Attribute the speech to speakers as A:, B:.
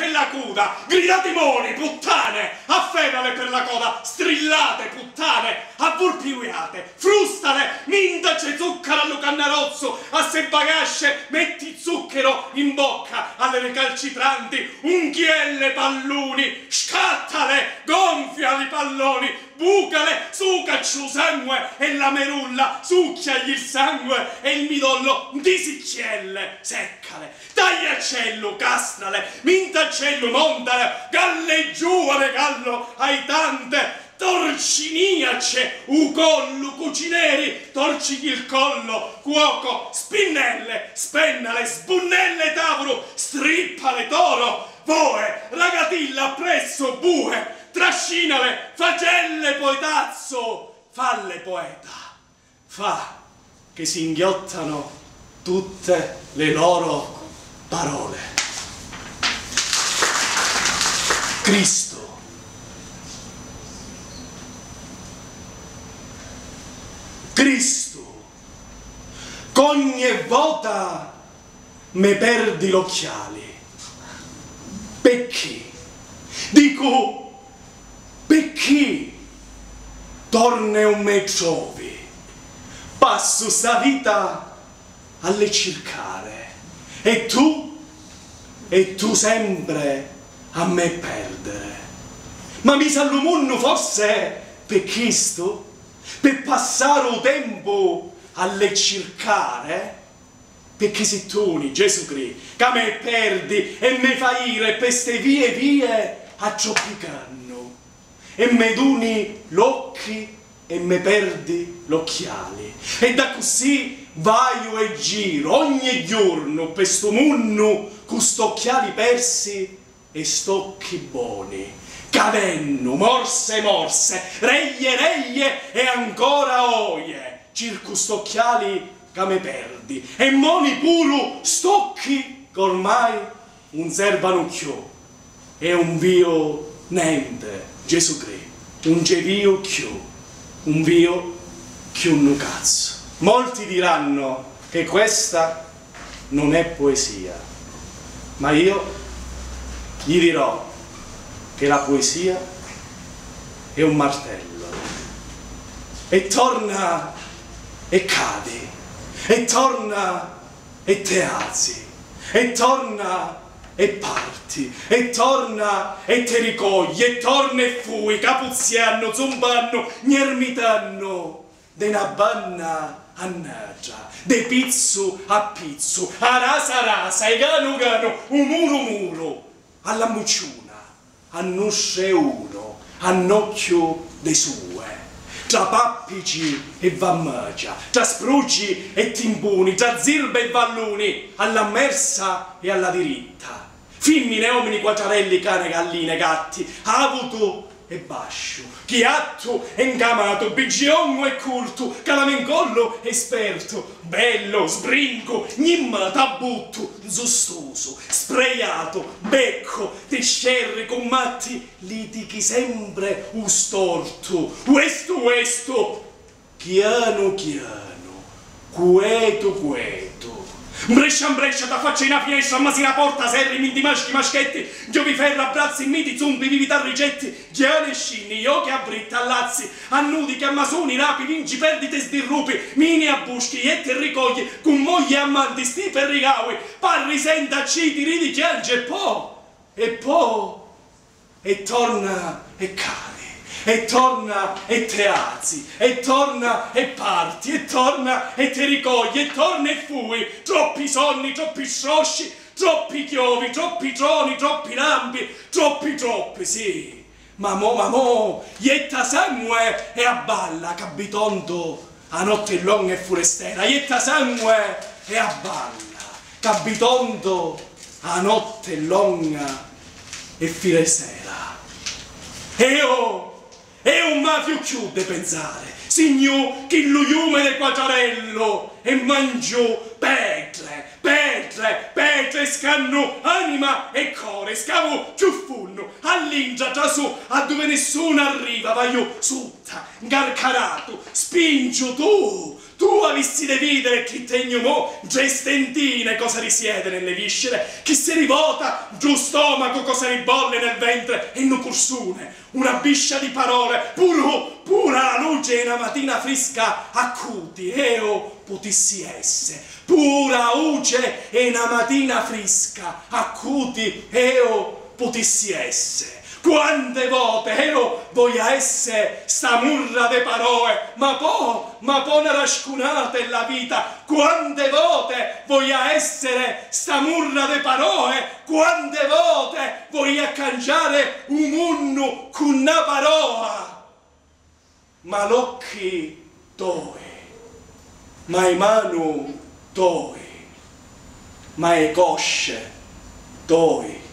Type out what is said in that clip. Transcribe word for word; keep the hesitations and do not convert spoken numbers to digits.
A: per la coda, gridate moni, puttane, affenale per la coda, strillate, puttane, avvolpiuiate, frustale, mindace zucchero allo cannarozzo, a se bagasce, metti zucchero in bocca, alle recalcitranti, unghielle palloni, scattale, gonfiali palloni, bucale, sucacciu sangue, e la merulla, succhiagli il sangue, e il midollo disicchielle, seccale, tagliacello, castrale, mintacello, montale, galleggiuale, gallo, ai tante, torciniace, u collo, cucineri, torcigli il collo, cuoco, spinnelle, spennale, sbunnelle tavolo, strippale toro, voe, ragatilla appresso, bue, trascinale, facelle poetazzo, falle poeta, fa che si inghiottano tutte le loro parole. Cristo, Cristo, ogni volta me perdi l'occhiali, perché? Dico, perché torna un me trovi, passo sta vita alle cercare, e tu, e tu sempre a me perdere. Ma mi sallumunno forse per Cristo, per passare il tempo alle cercare, perché se tu, Gesù Cristo, che me perdi e me fai ire per ste vie vie a cioppicanno, e me duni l'occhi e me perdi l'occhiali, e da così vaio e giro ogni giorno per sto mondo con st'occhiali persi e st'occhi buoni, cavenno, morse morse, reglie reglie e ancora oie, circo st'occhiali che me perdi, e moni puro stocchi che ormai un servano più, e un vio niente, Gesù Cristo, un gevio più, un vio più un cazzo. Molti diranno che questa non è poesia, ma io gli dirò che la poesia è un martello, e torna e cadi, e torna e te alzi, e torna e parti, e torna e te ricogli, e torna e fui, capuziano, zumbanno, gnermitanno, de una banna a nagia, de pizzo a pizzo, a rasa a rasa, e gano gano, un muro muro, alla mucciuna, a nusce uno, a nocchio de sue, tra pappici e vammagia, tra sprugi e timbuni, tra zirbe e valluni, alla mersa e alla diritta, femmine, uomini, quattrarelli, cane, galline, gatti, avuto e bascio, chiatto e incamato, bigiongo e curto, calamencollo esperto, bello, sbrinco, gnimma, tabutto, zustoso, spreato, becco, tescerri, commatti, litichi sempre un storto, questo, questo, chiano, chiano, quieto, quieto, brescia in brescia, da faccia in a finestra, ma si la porta, serri, minti maschi, maschetti, giovi ferra, abbraczi, miti, zumbi, vivi, tarrigetti, ghiane e scinni, occhi a britta, allazzi, annudi, chiammasoni, rapi, vinci, perdite, sdirrupi, mini a buschi, etti e ricogli, con mogli e amanti, stipe e rigawi, parri, senta, citi, ridi, chiange, e po', e po', e torna e cade. E torna e te alzi, e torna e parti, e torna e te ricogli, e torna e fui, troppi sonni, troppi sciosci, troppi chiovi, troppi troni, troppi lampi, troppi troppi, sì. Ma mo, ma mo, ietta sangue e abballa, cabitondo, a notte longa e forestera, ietta sangue e abballa, cabitondo, a notte longa e firesera. E oh, è un mafio più de pensare, signor, che lo lume del quattrarello, e mangio petre, petre, petre, scanno anima e core, scavo più funno, all'ingia tra su, a dove nessuno arriva, vaio sutta, garcarato, spingio tu, Tu avissi de videre chi tegno mo, gestentine cosa risiede nelle viscere, chi si rivota, giù stomaco cosa ribolle nel ventre, e non cursune, una biscia di parole, puro, pura la luce e una mattina fresca acuti, eo potissi esse, pura luce e una mattina fresca acuti, eo potissi esse. Quante volte io voglio essere sta murra de parole, ma po', ma po' una rascunata in la vita. Quante volte voglio essere sta murra de parole, quante volte voglio cangiare un munno con una parola. Ma l'occhi dove, ma le mani dove, ma le cosce dove.